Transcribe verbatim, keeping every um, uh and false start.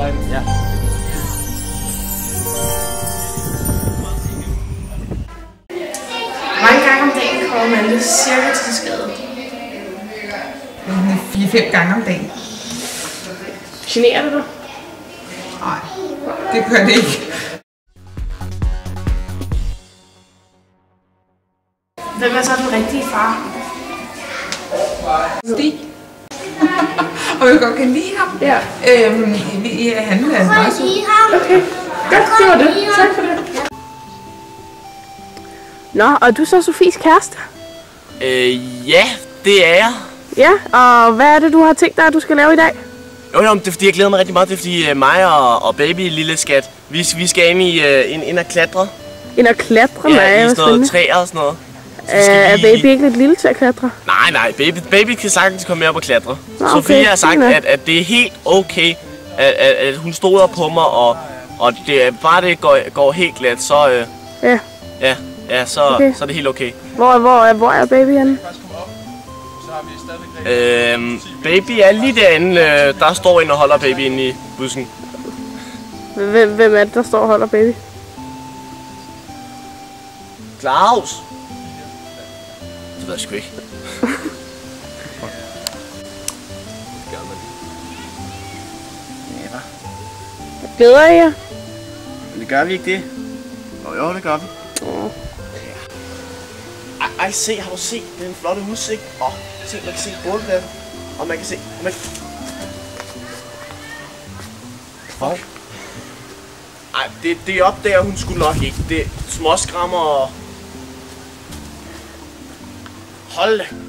Øjne, ja. Hvor mange gange om dagen kommer man cirka til skade? fire fem gange om dagen. Generer det dig? Nej, det gør det ikke. Hvem er så den rigtige far? Stig. Og jeg godt kan lide ham. Ja. Øhm, han er meget sød. Okay, godt, det var det. Tak for det. Nå, og er du så Sofies kæreste? Øh, ja, det er jeg. Ja, og hvad er det, du har tænkt dig, at du skal lave i dag? Jo, jo, det er fordi, jeg glæder mig rigtig meget. Det er fordi uh, mig og, og baby, lille skat, vi, vi skal ind, i, uh, ind, ind og klatre. Ind og klatre? Ja, Nej, i sådan noget træer og sådan noget. Så er baby ikke lidt lille til at klatre? Nej, nej, baby, baby kan sagtens komme med op og klatre. Nå, okay. Sofie har sagt, at, at det er helt okay, at, at, at hun stoler på mig, og, og det er bare det går, går helt glat, så, øh, ja. Ja, ja så, okay. så er det helt okay. Hvor, hvor, hvor er baby henne? Øhm, baby er lige derinde, øh, der står en og holder baby inde i bussen. Hvem, hvem er det, der står og holder baby? Claus! Det ved jeg sgu ikke. Ja, hva'? Glæder I jer? Men det gør vi ikke det. Jo, jo, det gør vi. Oh. Ej, ej, se, har du set den flotte udsigt? Åh, oh, se, man kan se bålpladsen. Og man kan se... Man... Fuck. Ej, det, det opdager hun skulle nok ikke. Det er småskrammer og... Hold da.